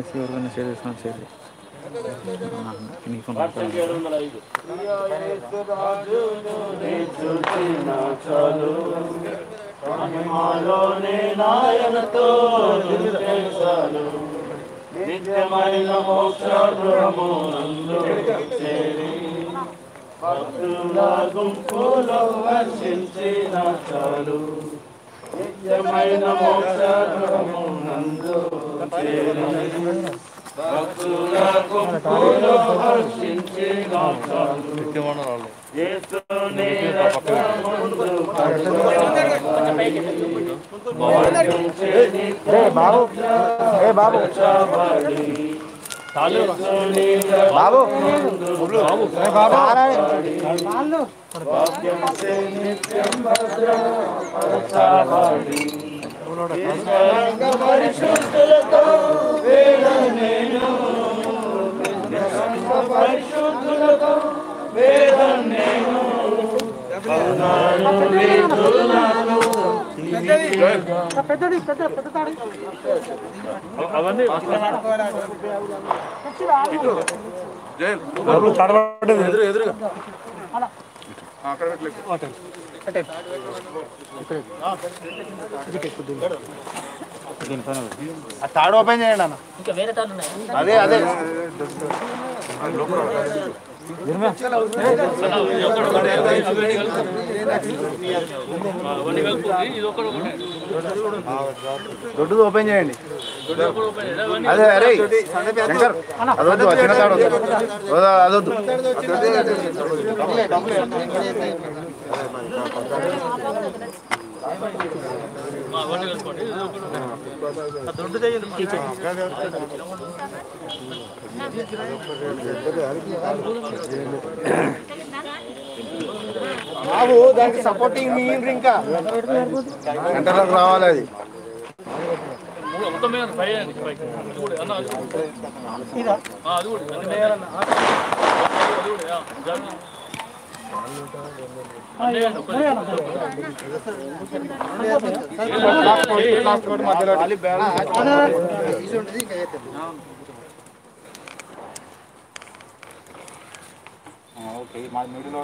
सी organization చేసి నీ phone నిత్యమైన మోక్ష గృహమునందు చేరి భక్తుల గుంపులో హర్షించిన చాలు నిత్యమైన మోక్ష గృహమునందు చేరి భక్తుల గుంపులో హర్షించిన చాలు యేసుని రక్తమందు బాబు బాబు పరిశుద్ధులతో పరిశుద్ధులతో వేదం నేను తాడు ఓపెన్ చేయండి అన్న. అదే అదే దొడ్డుది ఓపెన్ చేయండి. అదే అరే శంకర్ అదొద్దు, చిన్న తాడు అదొద్దు. బాబు దానికి సపోర్టింగ్ మీన్ ఇంకా గంటలకు రావాలి. అది ఓకే మా మీడియాలో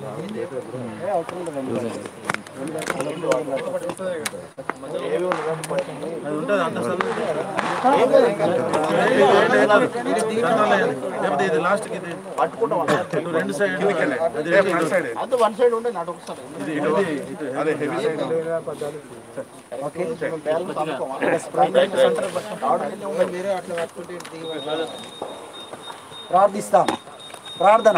రెండు సైడ్ వన్ సైడ్ ఉండే నాటు ప్రార్థిస్తాం. ప్రార్థన.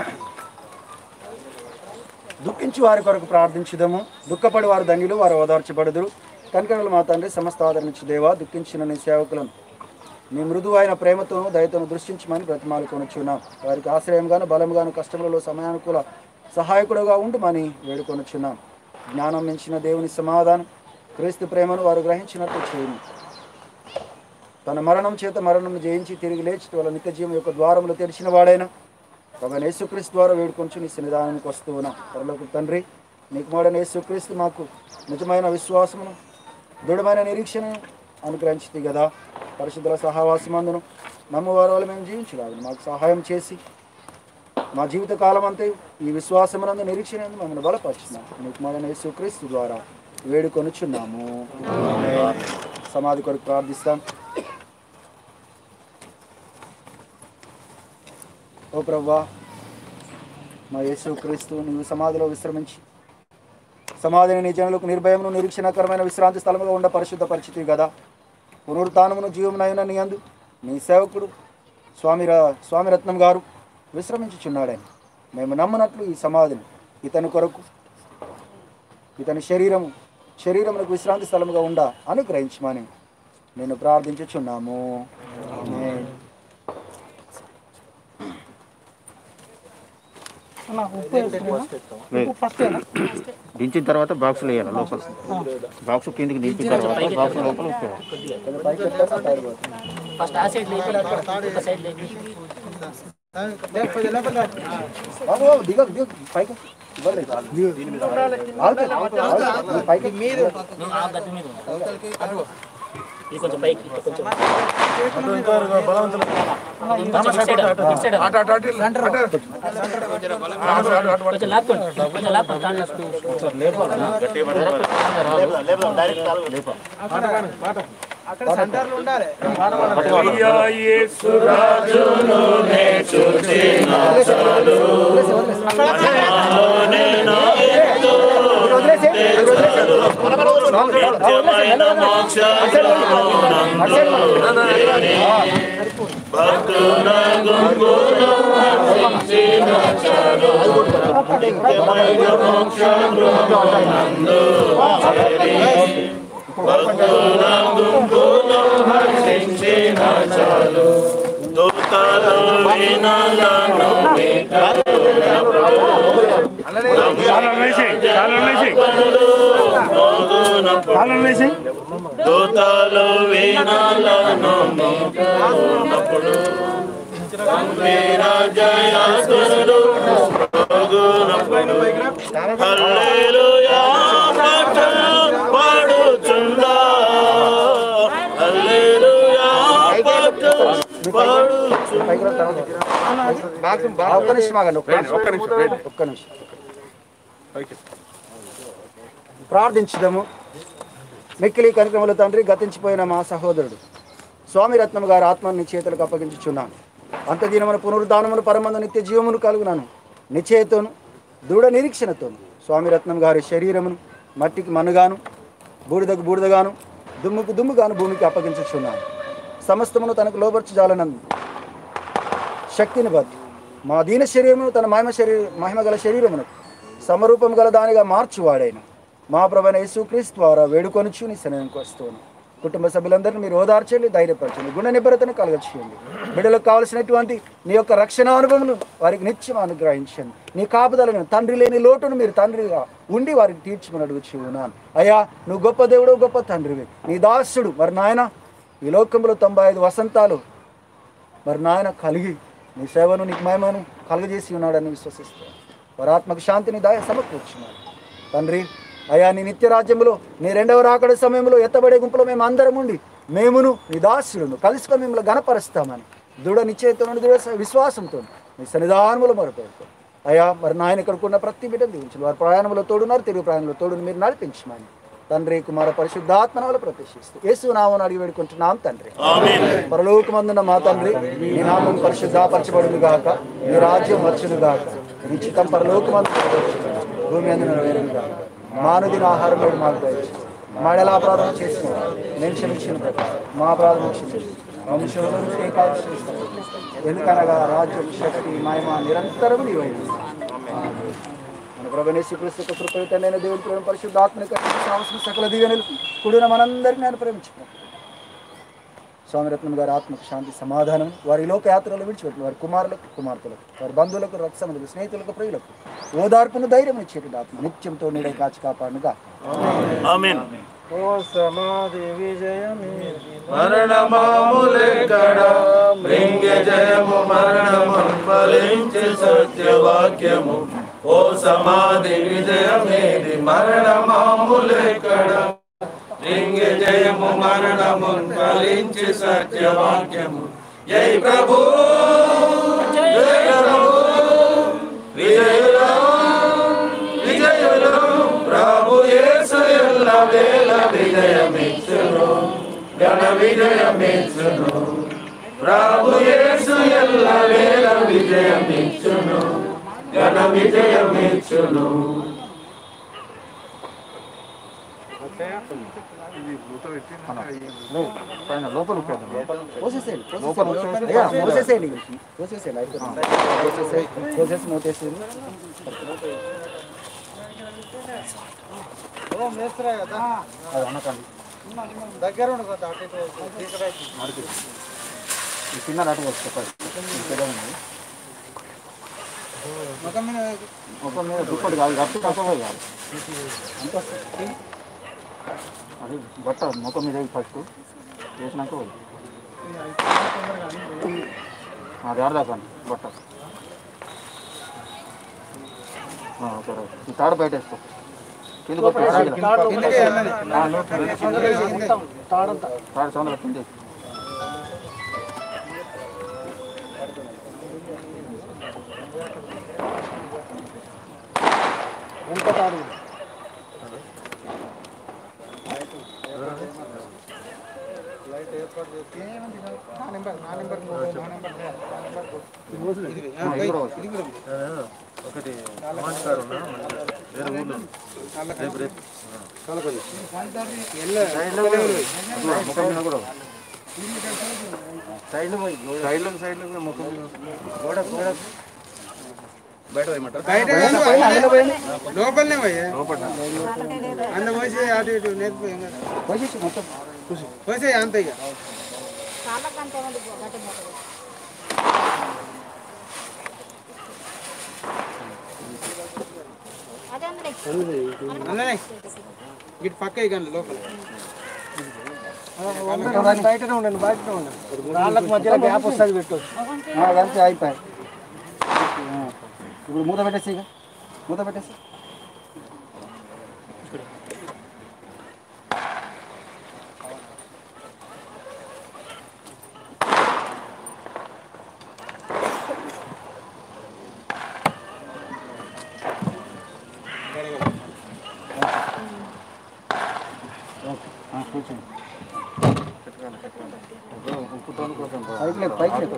దుఃఖించి వారి కొరకు ప్రార్థించుదాము. దుఃఖపడి వారు ధన్యులు, వారు ఓదార్చబడుదురు. కనికరములు మా తండ్రి, సమస్త ఆదరించు దేవా, దుఃఖించిన నీ సేవకులను నీ మృదువైన ప్రేమతోనూ దయతోనూ దృష్టించమని బ్రతిమాలుకొనుచున్నాం. వారికి ఆశ్రయంగాను బలముగాను కష్టములలో సమయానుకూల సహాయకుడుగా ఉండుమని వేడుకొనుచున్నాం. జ్ఞానం మించిన దేవుని సమాధానం, క్రీస్తు ప్రేమను వారు గ్రహించినట్టు చేయండి. తన మరణం చేత మరణం జయించి తిరిగి లేచి వాళ్ళ నిత్య జీవం యొక్క ద్వారములు తెరిచిన వాడైనా ప్రభు యేసుక్రీస్తు ద్వారా వేడుకొంచు నీ సన్నిధానానికి వస్తూ ఉన్నాం. పరలోక తండ్రి, నీకు మాడని యేసుక్రీస్తు మాకు నిజమైన విశ్వాసమును దృఢమైన నిరీక్షణను అనుగ్రహించింది కదా. పరిశుద్ధుల సహవాసమందును నమ్మవారి వల్ల మేము జీవించగలం మాకు సహాయం చేసి మా జీవిత కాలం అంతా ఈ విశ్వాసమునందు నిరీక్షణ మమ్మల్ని బలపరుచున్నాం. నీకు మాడని యేసుక్రీస్తు ద్వారా వేడుకొనుచున్నాము. సమాధి కొరకు ప్రార్థిస్తాం. ఓ ప్రభువా, మా యేసుక్రీస్తు నీవు సమాధిలో విశ్రమించి సమాధిని నీ జనులకు నిర్భయమును నిరీక్షణకరమైన విశ్రాంతి స్థలముగా ఉండ పరిశుద్ధ పరిచితివి కదా. పునరుత్థానమును జీవమునైన నీ యందు నీ సేవకుడు స్వామిరత్నం గారు విశ్రమించుచున్నాడని మేము నమ్మనట్లు ఈ సమాధిని ఇతని కొరకు ఇతని శరీరమునకు విశ్రాంతి స్థలముగా ఉండ అనుగ్రహించమని నేను ప్రార్థించుచున్నాము. దించిన తర్వాత బాక్సులు వేయాలి. లోపల బాక్స్ కిందికి దించిన తర్వాత బాక్స్ లోపల కొంచెం పైకి కొంచెం కొంచెం లాక్కోండి యేసురాజును నే చూచిన చాలు నిత్యమైన భక్తుల గుంపులో హర్షించిన చాలు నిత్యమైన మోక్ష గృహమునందు భక్తుల గుంపులో హర్షించిన చాలు దూతలు వీణలను దూతలు వీణలను మోగినప్పుడు గంభీర జయస్తుడు హల్లెలూయా పాటలు పాడుచుందా హల్లెలూయా పాటలు ఒక్క నిమిషం ఆగండి, ఒక్క నిమిషం ప్రార్థించుదాము. మిక్కిలి కనిక్రమల తండ్రి, గతించిపోయిన మా సహోదరుడు స్వామి రత్నం గారి ఆత్మను నీ చేతులకు అప్పగించుచున్నాను. అంతదినమున పునరుద్ధానమును పరమందు నిత్య జీవమును కలుగునాను నిశ్చయతోను దృఢ నిరీక్షణతోను స్వామి రత్నం గారి శరీరమును మట్టికి మన్నుగాను బూడిదకు బూడిదగాను దుమ్ముకు దుమ్ముగాను భూమికి అప్పగించుచున్నాను. సమస్తమును తనకు లోబర్చుజాలనందు శక్తిని బట్టి మా దీన శరీరమును తన మహిమ గల శరీరమును సమరూపం గల దానిగా మార్చువాడైన మా ప్రభువైన యేసుక్రీస్తు ద్వారా వేడుకొనుచు నీ సన్నిధికి వస్తున్నాను. కుటుంబ సభ్యులందరినీ మీరు ఓదార్చండి, ధైర్యపరచండి, గుణ నిబ్బరతను కలగచేయండి. బిడ్డలకు కావలసినటువంటి నీ యొక్క రక్షణ అనుభవమును వారికి నిత్యం అనుగ్రహించండి. నీ కాపుదలను తండ్రి లేని లోటును మీరు తండ్రిగా ఉండి వారికి తీర్చుకుని అడుగుచూ ఉన్నాను. అయ్యా, నువ్వు గొప్ప దేవుడు, గొప్ప తండ్రివి. నీ దాసుడు మరి నాయన ఈ లోకంలో 95 వసంతాలు మరి నాయన కలిగి నీ సేవను నీకు మహిమను కలుగజేసి ఉన్నాడని విశ్వసిస్తాను. వారి ఆత్మకు శాంతిని సమకూర్చున్నాడు తండ్రి. అయా, నీ నిత్య రాజ్యంలో నీ రెండవ రాకడ సమయంలో ఎత్తబడే గుంపులో మేము అందరం ఉండి మేమును నీ దాసులను కలుసుకొని మిమ్మల్ని గణపరుస్తామని దృఢ నిశ్చయంతో దృఢ విశ్వాసంతో నీ సన్నిధానములు మొరపెడతాం. అయా, మరి నాయన ఇక్కడికి ఉన్న ప్రతి బిడ్డను దీవించండి. వారి ప్రయాణంలో తోడున్నారు, తిరుగు ప్రయాణంలో తోడుని మీరు నడిపించమని తండ్రి, కుమార పరిశుద్ధాత్మనాలు ప్రతిష్ఠిస్తూ యేసు నామమున అడిగి వేడుకుంటున్నాం తండ్రి. పరలోకమందున్న మా తండ్రి, నీ నామం పరిశుద్ధపరచబడును గాక, నీ రాజ్యం వచ్చును గాక, నీ చిత్తం పరలోకమందు భూమి అందు నెరవేరును గాక. మానదిన ఆహారం వేడు మాకు దయచేసి మా ఎలా అపరాధం చేసిన నేను క్షమించిన ప్రకారం మా అపరాధం క్షమించి వంశంలో ఏకాదశి ఎందుకనగా రాజ్యం, శక్తి, మహిమ నిరంతరం నీవైంది. మన ప్రభువైన యేసుక్రీస్తు కృపయుతమైన దేవుడి ప్రేమ పరిశుద్ధాత్మక సకల దీవెనలు కూడిన మనందరినీ నేను ప్రేమించుకున్నాను. స్వామిరత్నం గారి ఆత్మకు శాంతి సమాధానం వారి లోకయాత్రలు విడిచిపెట్టిన వారి కుమారులకు, కుమార్తెలకు, వారి బంధువులకు, రక్తసంబంధులకు, స్నేహితులకు, ప్రియులకు ఓదార్పును, ధైర్యం ఇచ్చేటువంటి ఆత్మ నిత్యంతో నీడే కాచి కాపాడునుగా. ఆమేన్. ఓ సమాధి విజయమే మరణమాములెక్కడ మృంగ్య జయము మరణము ఫలించే సత్యవాక్యము. ఓ సమాధి విజయమేది మరణమాములెక్కడ మృంగ్య జయము మరణము ఫలించే సత్యవాక్యము. జై ప్రభు, జై ప్రభు, విజయులు విజయులు ప్రభు యేసు ఎల్ల వేళ విజయమిచ్చును, ఘన విజయమిచ్చును. ప్రభు యేసు ఎల్ల వేళ విజయమిచ్చును, ఘన విజయమిచ్చును. లోపల మూతేసేయండి. అది అనకండి, దగ్గర చిన్న నాటు వస్తుంది ముఖం మీద దుప్పటి కాదు, గట్టి కష్టమే కాదు, అంత అది బట్ట ముఖం మీద ఫస్ట్ వేసినాక అది ఆడదాకండి బట్ట. ఓకే, ఈ తాడు బయట వేసుకో. కిందకు వస్తుంది. తాడంతా తాడు సౌండ్ కింద ఎంత తాడు ఒకటి నమస్కారం వేరే ఊళ్ళో రేపు రేపు ముఖం మీద కూడా సైడ్లో ముఖం గోడ బయట లోపలనే పోయే అంత పోసి అటు ఇటు నేర్పిపోయాం కదా మొత్తం పోసే అంత ఇక అందులోనే ఇటు పక్క ఇక లోపల బయటనే ఉండండి బయటనే ఉండండి రాళ్ళకు మధ్యలో గ్యాప్ వస్తుంది పెట్టు అదంతా అయిపోయి ఇప్పుడు మూత పెట్టేసి ఇక మూత పెట్టేసి కూర్చోండి పైకి లేదు పైకి లేదు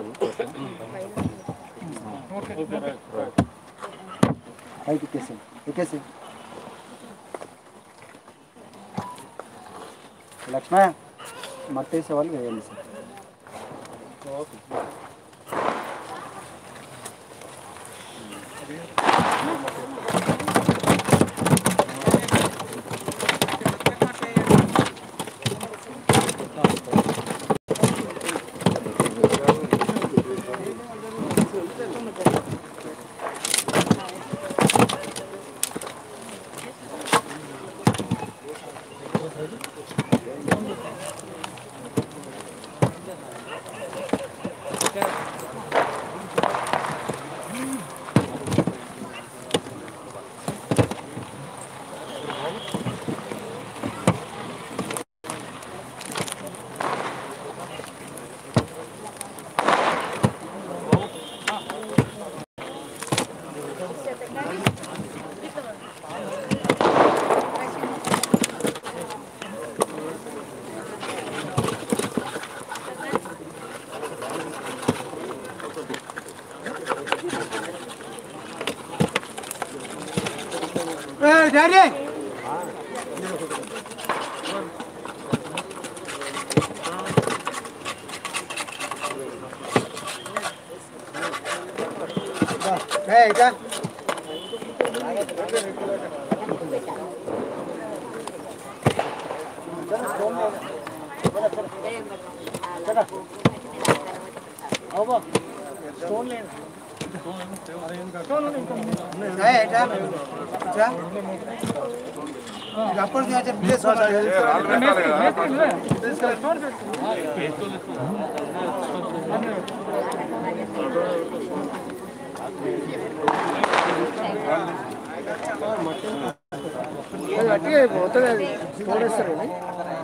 పైకి ఎక్కేసి ఎక్కేసి లక్ష్మ మట్టి వేసే వాళ్ళు వేయండి సార్ డాడీ ఇట్లా అప్పుడు పోతుంది పోడేస్తారు